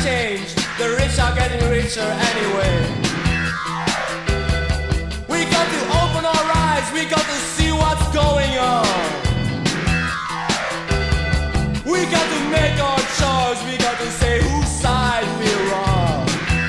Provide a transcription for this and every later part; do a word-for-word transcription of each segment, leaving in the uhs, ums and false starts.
change. The rich are getting richer anyway. We got to open our eyes, we got to see what's going on. We got to make our choice, we got to say whose side we're on.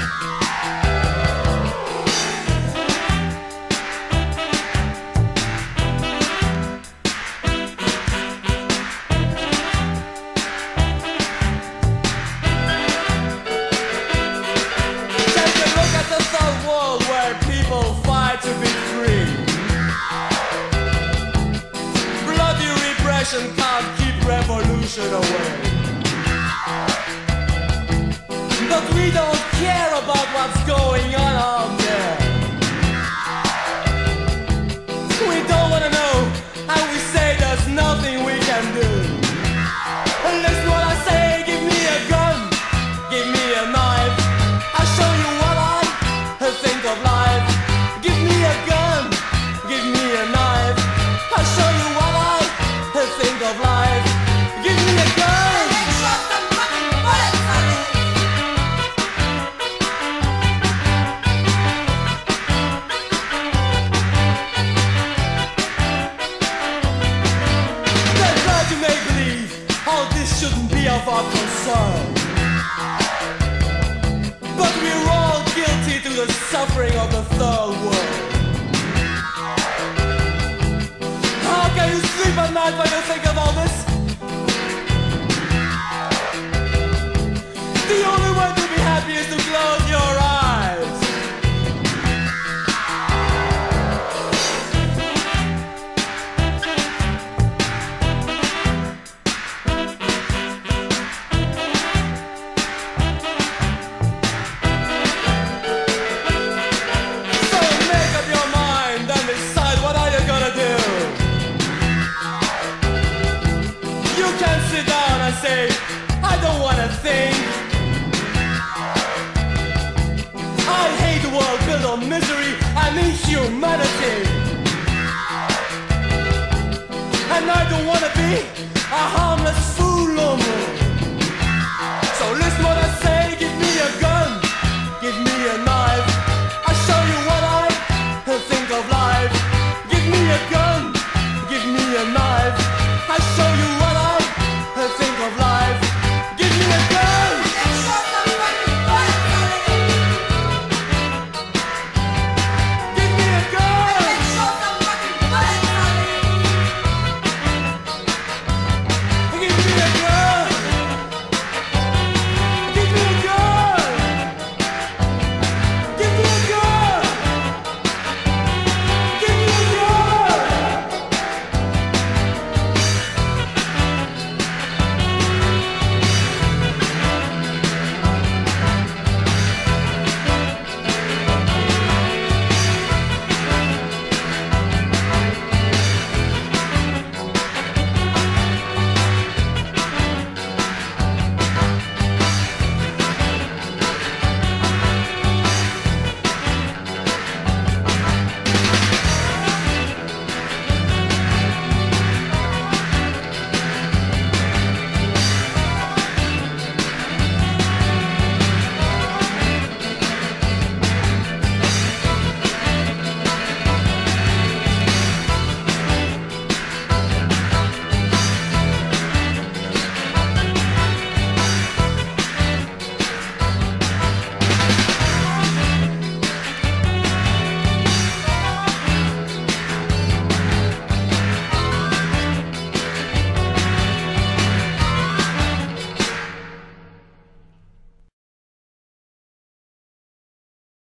Take a look at the third world where people fight to be free. Bloody repression can't keep revolution away. But we don't care about what's going on out there. We don't wanna know, and we say there's nothing we can do. And listen what I say, give me a gun, give me a knife. I'll show you what I think of life. Give me a gun, give me a knife. I'll show you what I think of life. Give me a gun. That's hard to make believe. All this shouldn't be of our concern. But we're all guilty to the suffering of the third world. How can you sleep at night when you think of all this? The only way to be happy is to close your eyes. So make up your mind and decide what are you gonna do. You can sit down and say, I don't wanna think. I hate the world built on misery and inhumanity. And I don't wanna be a harmless fool.